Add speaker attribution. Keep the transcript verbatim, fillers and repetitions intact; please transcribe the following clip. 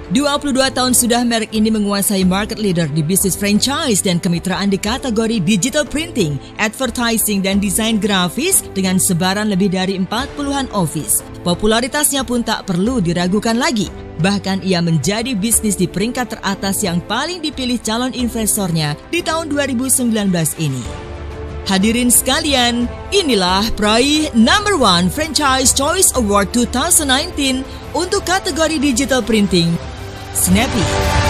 Speaker 1: dua puluh dua tahun sudah merek ini menguasai market leader di bisnis franchise dan kemitraan di kategori digital printing, advertising, dan desain grafis dengan sebaran lebih dari empat puluhan office. Popularitasnya pun tak perlu diragukan lagi. Bahkan ia menjadi bisnis di peringkat teratas yang paling dipilih calon investornya di tahun dua ribu sembilan belas ini. Hadirin sekalian, inilah peraih number one Franchise Choice Award dua ribu sembilan belas untuk kategori digital printing, Snappy.